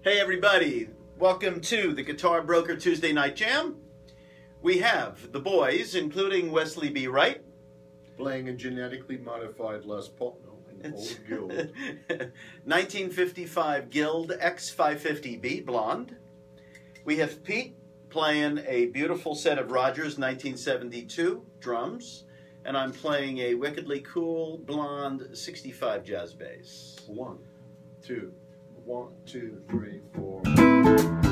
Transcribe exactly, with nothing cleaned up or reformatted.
Hey everybody, welcome to the Guitar Broker Tuesday Night Jam. We have the boys, including Wesley B.Wright, playing a genetically modified Les Paul, no, an old Guild. nineteen fifty-five Guild X five fifty B blonde. We have Pete playing a beautiful set of Rogers nineteen seventy-two drums, and I'm playing a wickedly cool blonde sixty-five Jazz Bass. One, two, one, two, three, four.